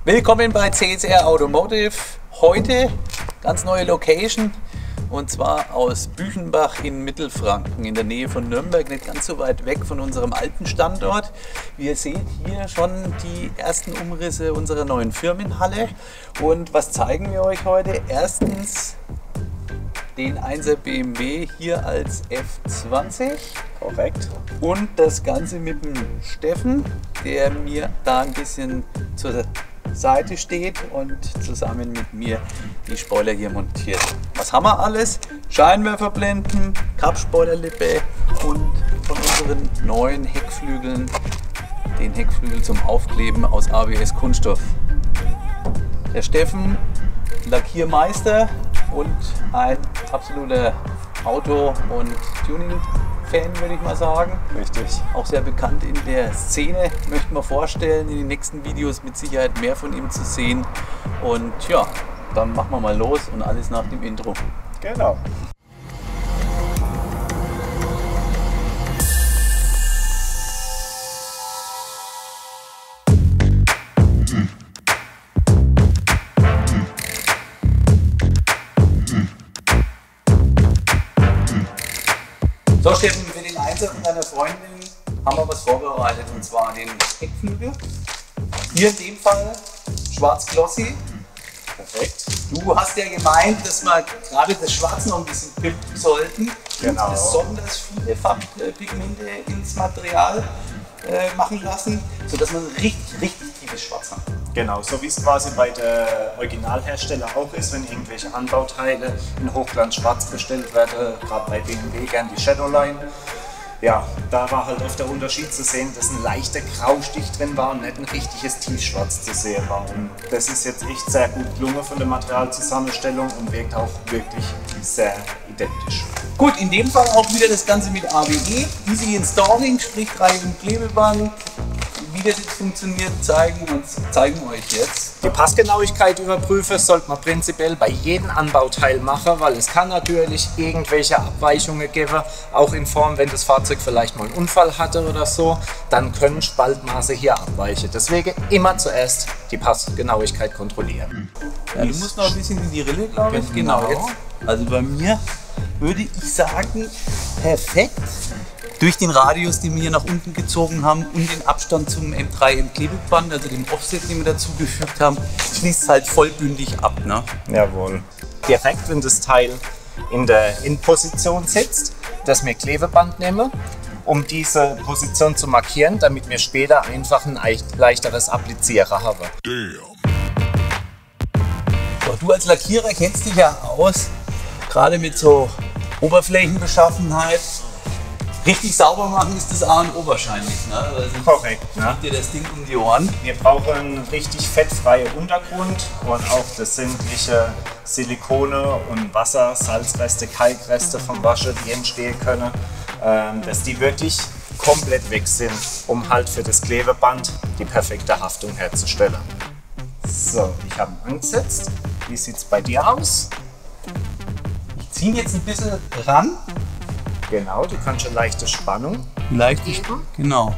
Willkommen bei CSR Automotive. Heute ganz neue Location und zwar aus Büchenbach in Mittelfranken in der Nähe von Nürnberg, nicht ganz so weit weg von unserem alten Standort. Wie ihr seht hier schon die ersten Umrisse unserer neuen Firmenhalle. Und was zeigen wir euch heute? Erstens den 1er BMW hier als F20. Korrekt. Und das Ganze mit dem Steffen, der mir da ein bisschen zur Seite steht und zusammen mit mir die Spoiler hier montiert. Was haben wir alles? Scheinwerferblenden, Cup-Spoilerlippe und von unseren neuen Heckflügeln den Heckflügel zum Aufkleben aus ABS Kunststoff. Der Steffen, Lackiermeister und ein absoluter Auto- und Tuning-Fan, würde ich mal sagen. Richtig. Auch sehr bekannt in der Szene, möchte man vorstellen, in den nächsten Videos mit Sicherheit mehr von ihm zu sehen. Und ja, dann machen wir mal los und alles nach dem Intro. Genau. So Steffen, für den Einsatz von deiner Freundin haben wir was vorbereitet, und zwar den Heckflügel. Hier in dem Fall schwarz glossy. Perfekt. Du hast ja gemeint, dass wir gerade das Schwarz noch ein bisschen pimpen sollten. Genau. Und besonders viele Farbpigmente ins Material machen lassen, sodass man richtig tiefes Schwarz hat. Genau, so wie es quasi bei der Originalhersteller auch ist, wenn irgendwelche Anbauteile in Hochglanz schwarz bestellt werden, gerade bei BMW gern die Shadowline. Ja, da war halt oft der Unterschied zu sehen, dass ein leichter Graustich drin war und nicht ein richtiges Tiefschwarz zu sehen war. Und das ist jetzt echt sehr gut gelungen von der Materialzusammenstellung und wirkt auch wirklich sehr identisch. Gut, in dem Fall auch wieder das Ganze mit ABE. Easy Installing, sprich Reihe- und Klebeband. Wie das jetzt funktioniert, zeigen wir euch jetzt. Die Passgenauigkeit überprüfen sollte man prinzipiell bei jedem Anbauteil machen, weil es kann natürlich irgendwelche Abweichungen geben, auch in Form, wenn das Fahrzeug vielleicht mal einen Unfall hatte oder so, dann können Spaltmaße hier abweichen. Deswegen immer zuerst die Passgenauigkeit kontrollieren. Ja, du musst noch ein bisschen in die Rille, glaube ich. Genau. Jetzt. Also bei mir würde ich sagen, perfekt. Durch den Radius, den wir hier nach unten gezogen haben und den Abstand zum M3 im Klebeband, also dem Offset, den wir dazu gefügt haben, schließt es halt vollbündig ab. Ne? Jawohl. Direkt, wenn das Teil in der In-Position sitzt, dass wir Klebeband nehmen, um diese Position zu markieren, damit wir später einfach ein leichteres Applizierer haben. So, du als Lackierer kennst dich ja aus, gerade mit so Oberflächenbeschaffenheit. Richtig sauber machen ist das A und O wahrscheinlich. Ne? Also Korrekt. Ne? dir das Ding um die Ohren. Wir brauchen einen richtig fettfreien Untergrund und auch das sämtliche Silikone und Wasser, Salzreste, Kalkreste vom Waschen, die entstehen können, dass die wirklich komplett weg sind, um halt für das Klebeband die perfekte Haftung herzustellen. So, ich habe angesetzt. Wie sieht es bei dir aus? Ich ziehe jetzt ein bisschen ran. Genau, du kannst eine leichte Spannung. Genau.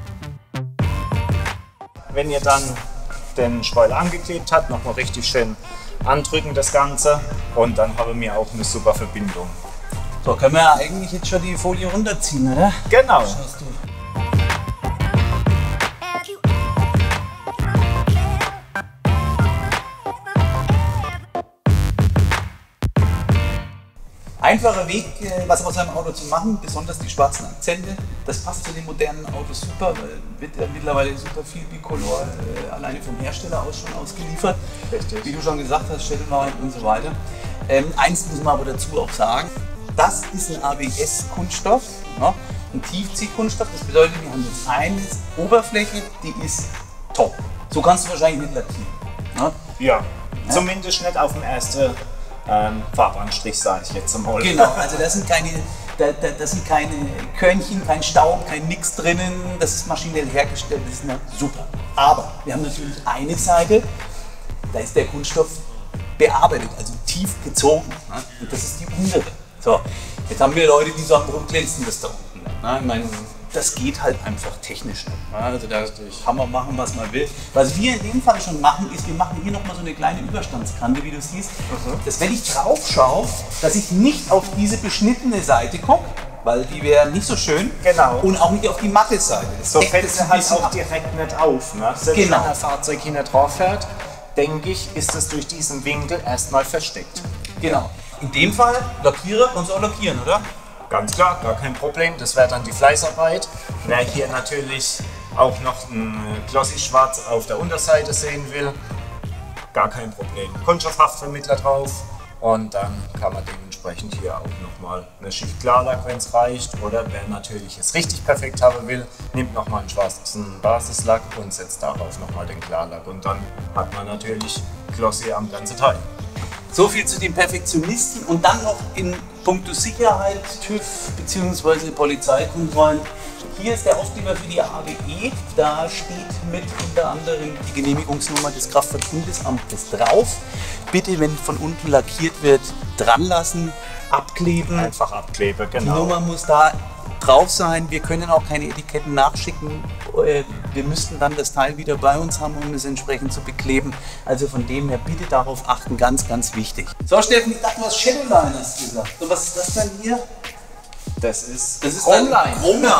Wenn ihr dann den Spoiler angeklebt habt, nochmal richtig schön andrücken das Ganze und dann haben wir auch eine super Verbindung. So, können wir ja eigentlich jetzt schon die Folie runterziehen, oder? Genau. Schaust du. Einfacher Weg, was aus einem Auto zu machen, besonders die schwarzen Akzente. Das passt zu den modernen Autos super, weil wird ja mittlerweile super viel Bicolor alleine vom Hersteller aus schon ausgeliefert. Richtig. Wie du schon gesagt hast, Shadowline und so weiter. Eins muss man aber dazu auch sagen, das ist ein ABS-Kunststoff, ja, ein Tiefziehkunststoff. Das bedeutet, wir haben jetzt eine Oberfläche, die ist top. So kannst du wahrscheinlich nicht lackieren. Ja? Ja, zumindest nicht auf dem ersten Farbanstrich, sage ich jetzt einmal. Genau, also da sind keine Körnchen, kein Staub, kein Nix drinnen, das ist maschinell hergestellt, das ist super. Aber wir haben natürlich eine Seite, da ist der Kunststoff bearbeitet, also tief gezogen. Ne? Und das ist die untere. So, jetzt haben wir Leute, die sagen, warum glänzt denn das da unten? Ne? Ich meine, das geht halt einfach technisch nicht. Also da kann man machen, was man will. Was wir in dem Fall schon machen, ist, wir machen hier nochmal so eine kleine Überstandskante, wie du siehst. Dass wenn ich drauf schaue, dass ich nicht auf diese beschnittene Seite gucke, weil die wäre nicht so schön. Genau. Und auch nicht auf die matte Seite. Das so fällt sie halt auch direkt nicht auf. Ne? Selbst genau. wenn ein Fahrzeug hier nicht drauf fährt, denke ich, ist es durch diesen Winkel erstmal versteckt. Genau. In dem Fall Lackierer kannst du auch lackieren, oder? Ganz klar, gar kein Problem. Das wäre dann die Fleißarbeit. Wer hier natürlich auch noch ein Glossy Schwarz auf der Unterseite sehen will, gar kein Problem. Kunststoffhaftvermittler drauf und dann kann man dementsprechend hier auch nochmal eine Schicht Klarlack, wenn es reicht. Oder wer natürlich es richtig perfekt haben will, nimmt nochmal einen schwarzen Basislack und setzt darauf nochmal den Klarlack. Und dann hat man natürlich Glossy am ganzen Teil. So viel zu den Perfektionisten und dann noch in puncto Sicherheit, TÜV bzw. Polizeikontrollen. Hier ist der Aufkleber für die AWE. Da steht mit unter anderem die Genehmigungsnummer des Kraftfahrtbundesamtes drauf. Bitte, wenn von unten lackiert wird, dran lassen, abkleben. Einfach abkleben, genau. Die Nummer muss da drauf sein. Wir können auch keine Etiketten nachschicken. Wir müssten dann das Teil wieder bei uns haben, um es entsprechend zu bekleben. Also von dem her bitte darauf achten, ganz, ganz wichtig. So Steffen, ich dachte, du hast Shadowline hast du gesagt. So, was ist das denn hier? Das ist Chromeline.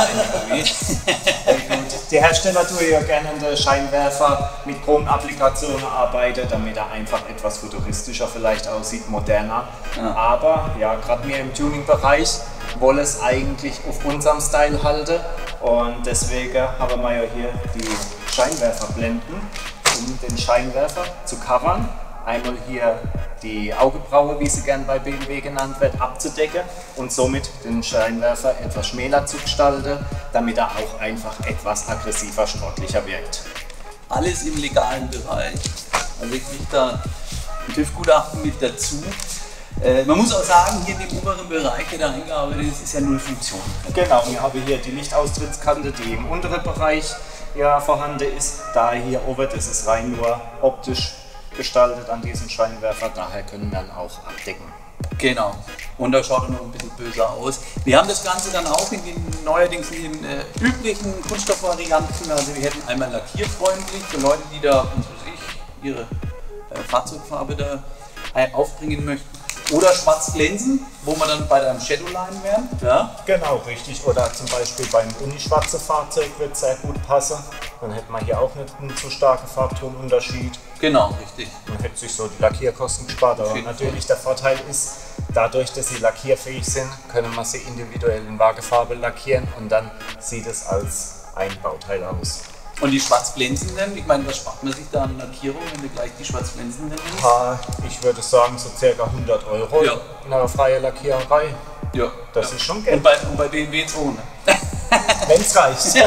Die Hersteller tun ja gerne in der Scheinwerfer mit Chrom-Applikationen arbeiten, damit er einfach etwas futuristischer vielleicht aussieht, moderner. Ja. Aber ja, gerade wir im Tuning-Bereich wollen es eigentlich auf unserem Style halten und deswegen haben wir ja hier die Scheinwerferblenden, um den Scheinwerfer zu covern. Einmal hier die Augenbraue, wie sie gern bei BMW genannt wird, abzudecken und somit den Scheinwerfer etwas schmäler zu gestalten, damit er auch einfach etwas aggressiver, sportlicher wirkt. Alles im legalen Bereich. Also ich kriege da ein TÜV-Gutachten mit dazu. Man muss auch sagen, hier in dem oberen Bereich, der da eingearbeitet ist, ist ja null Funktion. Genau, wir haben hier die Lichtaustrittskante, die im unteren Bereich ja vorhanden ist. Da hier oben, das ist rein nur optisch gestaltet an diesem Scheinwerfer, daher können wir ihn auch abdecken. Genau, und da schaut er noch ein bisschen böser aus. Wir haben das Ganze dann auch in den neuerdings in den üblichen Kunststoffvarianten. Also wir hätten einmal lackierfreundlich für Leute, die da, was weiß ich, ihre Fahrzeugfarbe da aufbringen möchten. Oder schwarz glänzen, wo wir dann bei einem Shadowline wären. Ja? Genau, richtig. Oder zum Beispiel beim unischwarzen Fahrzeug wird sehr gut passen. Dann hätte man hier auch nicht einen zu starken Farbtonunterschied. Genau, richtig. Man hätte sich so die Lackierkosten gespart. Aber natürlich der Vorteil ist, dadurch, dass sie lackierfähig sind, können wir sie individuell in Waagefarbe lackieren und dann sieht es als ein Bauteil aus. Und die schwarz glänzenden, ich meine, was spart man sich da an Lackierung, wenn wir gleich die schwarz glänzenden nehmen? Ich würde sagen, so ca. 100 € ja. In einer freien Lackiererei. Ja. Das ist schon Geld. Und bei BMW 200. Wenn es reicht.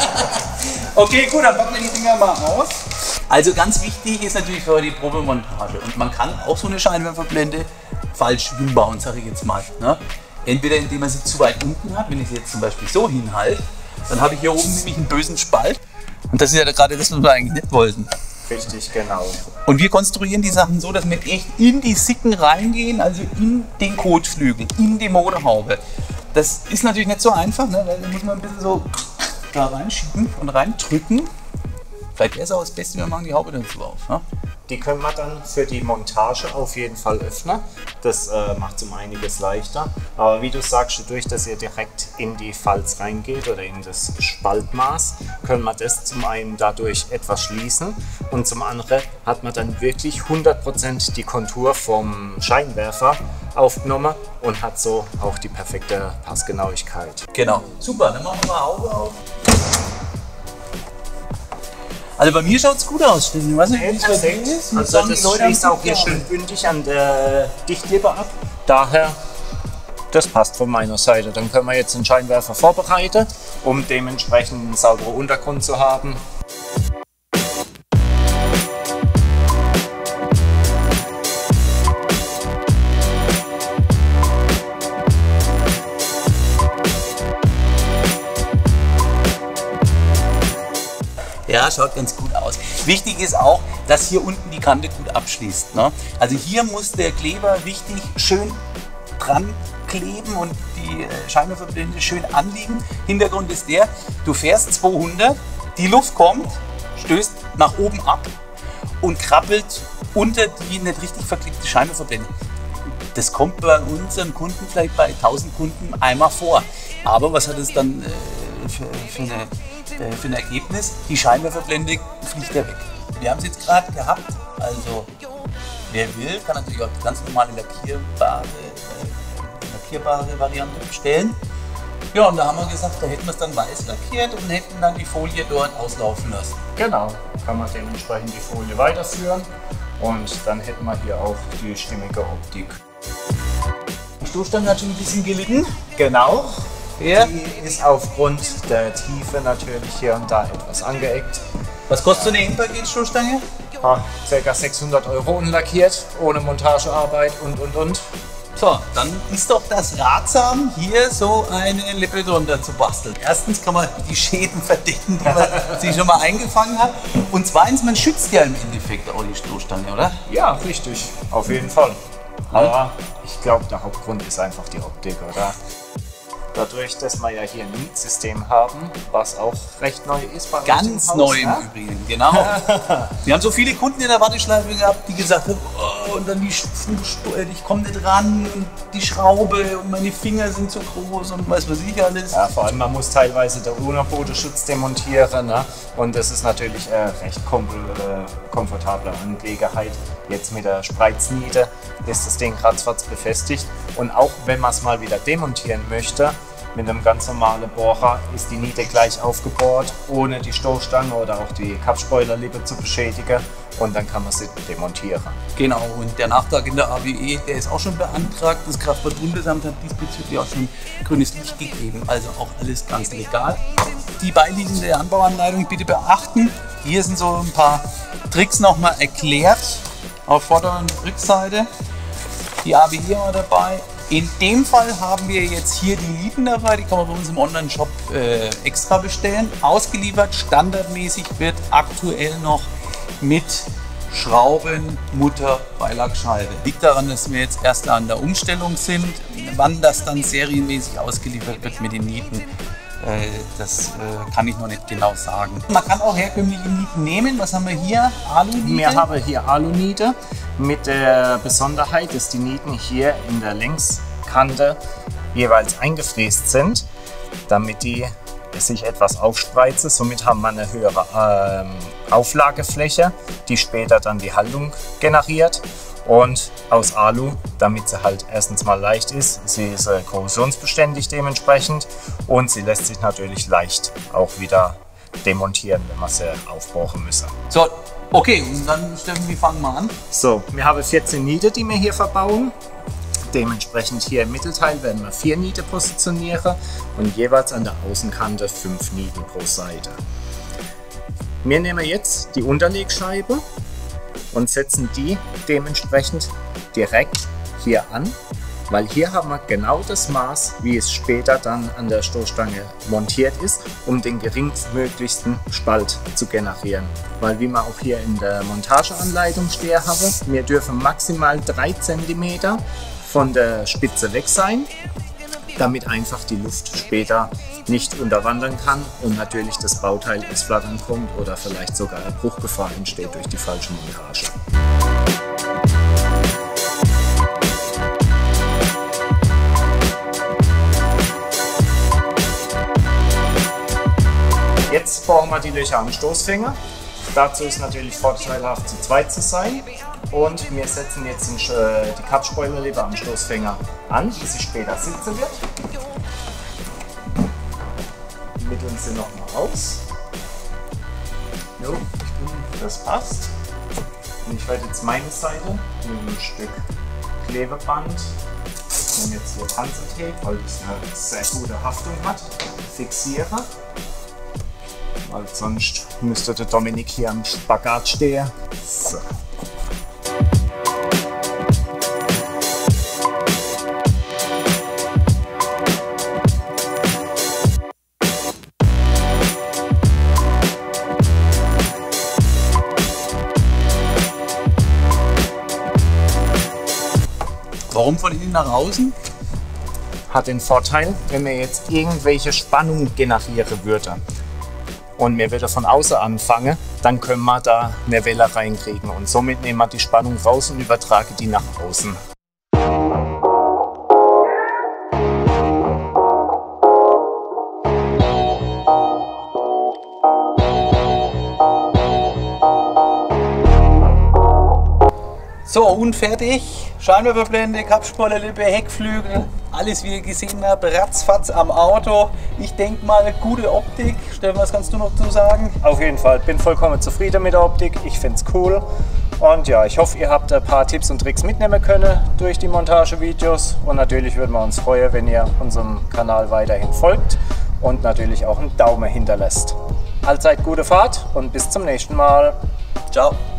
Okay, gut, dann packen wir die Dinger mal aus. Also ganz wichtig ist natürlich für die Probemontage. Und man kann auch so eine Scheinwerferblende falsch hinbauen, sage ich jetzt mal. Ne? Entweder indem man sie zu weit unten hat, wenn ich sie jetzt zum Beispiel so hinhalte, dann habe ich hier oben nämlich einen bösen Spalt. Und das ist ja gerade das, was wir eigentlich nicht wollten. Richtig, genau. Und wir konstruieren die Sachen so, dass wir echt in die Sicken reingehen, also in den Kotflügel, in die Motorhaube. Das ist natürlich nicht so einfach, ne? Weil da muss man ein bisschen so da reinschieben und reindrücken. Vielleicht wäre es auch das Beste, wir machen die Haube dazu auf. Ne? Die können wir dann für die Montage auf jeden Fall öffnen. Das macht es um einiges leichter. Aber wie du sagst, dadurch, dass ihr direkt in die Falz reingeht oder in das Spaltmaß, können wir das zum einen dadurch etwas schließen und zum anderen hat man dann wirklich 100% die Kontur vom Scheinwerfer aufgenommen und hat so auch die perfekte Passgenauigkeit. Genau, super, dann machen wir Auge auf. Also bei mir schaut es gut aus, Steffen. Ich weiß nicht, wie es bei dir ist. Also das schließt auch hier schön bündig an der Dichtlippe ab. Daher, das passt von meiner Seite. Dann können wir jetzt den Scheinwerfer vorbereiten, um dementsprechend einen sauberen Untergrund zu haben. Ja, schaut ganz gut aus. Wichtig ist auch, dass hier unten die Kante gut abschließt. Ne? Also hier muss der Kleber richtig schön dran kleben und die Scheinwerferblende schön anliegen. Hintergrund ist der, du fährst 200, die Luft kommt, stößt nach oben ab und krabbelt unter die nicht richtig verklebte Scheinwerferblende. Das kommt bei unseren Kunden vielleicht bei 1000 Kunden einmal vor. Aber was hat es dann für ein Ergebnis? Die Scheinwerferblende fliegt ja weg. Wir haben es jetzt gerade gehabt, also wer will, kann natürlich auch die ganz normale lackierbare Variante bestellen. Ja, und da haben wir gesagt, da hätten wir es dann weiß lackiert und hätten dann die Folie dort auslaufen lassen. Genau, kann man dementsprechend die Folie weiterführen und dann hätten wir hier auch die stimmige Optik. Die Stoßstange hat schon ein bisschen gelitten. Genau, Ja. die ist aufgrund der Tiefe natürlich hier und da etwas angeeckt. Was kostet so eine Endpaket-Stoßstange? Ca. 600 € unlackiert, ohne Montagearbeit und. So, dann ist doch das ratsam, hier so eine Lippe drunter zu basteln. Erstens kann man die Schäden verdecken, die man sich schon mal eingefangen hat. Und zweitens, man schützt ja im Endeffekt auch die Stoßstange, oder? Ja, richtig, auf jeden Fall. Aber ich glaube, der Hauptgrund ist einfach die Optik, oder? Dadurch, dass wir ja hier ein Mietsystem haben, was auch recht neu ist bei uns Ganz im Haus, neu im ne? Übrigen, genau. Wir haben so viele Kunden in der Warteschleife gehabt, die gesagt haben, oh, und dann ich komme nicht ran und die Schraube und meine Finger sind zu groß und weiß was ich alles. Ja, vor allem man muss teilweise den Unterbodenschutz demontieren, ne? Und das ist natürlich recht komfortable Angelegenheit. Jetzt mit der Spreizniete ist das Ding ratzfatz befestigt und auch wenn man es mal wieder demontieren möchte, mit einem ganz normalen Bohrer ist die Niete gleich aufgebohrt, ohne die Stoßstange oder auch die Kappspoilerlippe zu beschädigen und dann kann man sie demontieren. Genau, und der Nachtrag in der AWE, der ist auch schon beantragt. Das Kraftfahrtbundesamt hat diesbezüglich auch schon grünes Licht gegeben, also auch alles ganz legal. Die beiliegende Anbauanleitung bitte beachten. Hier sind so ein paar Tricks nochmal erklärt auf Vorder- und Rückseite. Die AWE war dabei. In dem Fall haben wir jetzt hier die Liefen dabei, die kann man bei uns im Online-Shop extra bestellen. Ausgeliefert, standardmäßig wird aktuell noch mit Schrauben, Mutter, Beilackscheibe. Liegt daran, dass wir jetzt erst an der Umstellung sind. Wann das dann serienmäßig ausgeliefert wird mit den Nieten, das kann ich noch nicht genau sagen. Man kann auch herkömmliche Nieten nehmen. Was haben wir hier? Aluniete? Wir haben hier Aluniete mit der Besonderheit, dass die Nieten hier in der Längskante jeweils eingefräst sind, damit die sich etwas aufspreizen. Somit haben wir eine höhere Auflagefläche, die später dann die Haltung generiert. Und aus Alu, damit sie halt erstens mal leicht ist, sie ist korrosionsbeständig dementsprechend und sie lässt sich natürlich leicht auch wieder demontieren, wenn wir sie aufbrauchen müssen. So, okay, und dann Steffen, wie fangen wir an? So, wir haben 14 Niete, die wir hier verbauen. Dementsprechend hier im Mittelteil werden wir 4 Niete positionieren und jeweils an der Außenkante 5 Nieten pro Seite. Wir nehmen jetzt die Unterlegscheibe und setzen die dementsprechend direkt hier an, weil hier haben wir genau das Maß, wie es später dann an der Stoßstange montiert ist, um den geringstmöglichsten Spalt zu generieren. Weil wie man auch hier in der Montageanleitung stehen habe, wir dürfen maximal 3 cm von der Spitze weg sein, damit einfach die Luft später nicht unterwandern kann und natürlich das Bauteil ins Flattern kommt oder vielleicht sogar eine Bruchgefahr entsteht durch die falsche Montage. Jetzt brauchen wir die Löcher am Stoßfänger. Dazu ist natürlich vorteilhaft, zu zweit zu sein. Und wir setzen jetzt die Kappspoilerlippe am Stoßfänger an, die sie später sitzen wird. Mitteln sie nochmal aus. Jo, das passt. Und ich werde jetzt meine Seite mit einem Stück Klebeband, ich nehme jetzt hier Panzertape, weil das eine sehr gute Haftung hat, fixiere. Weil sonst müsste der Dominik hier am Spagat stehen. So. Warum von innen nach außen? hat den Vorteil, wenn mir jetzt irgendwelche Spannung generieren würde und mir wieder von außen anfange, dann können wir da eine Welle reinkriegen und somit nehmen wir die Spannung raus und übertragen die nach außen. So, und fertig. Scheinwerferblende, Kapspoilerlippe, Heckflügel, alles wie ihr gesehen habt, ratzfatz am Auto. Ich denke mal, gute Optik. Stefan, was kannst du noch zu sagen? Auf jeden Fall, bin vollkommen zufrieden mit der Optik. Ich finde es cool. Und ja, ich hoffe, ihr habt ein paar Tipps und Tricks mitnehmen können durch die Montagevideos. Und natürlich würden wir uns freuen, wenn ihr unserem Kanal weiterhin folgt und natürlich auch einen Daumen hinterlässt. Allzeit gute Fahrt und bis zum nächsten Mal. Ciao.